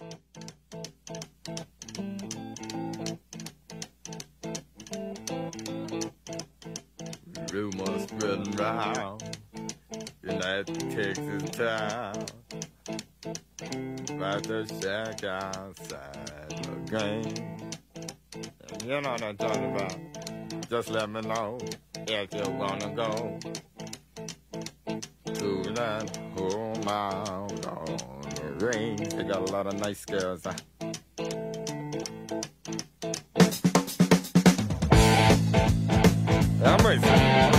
Rumors spreading round in that Texas town about the shack outside the game. And you know what I'm talking about. Just let me know if you wanna go to that home out on the range. They got a lot of nice girls. I'm racing.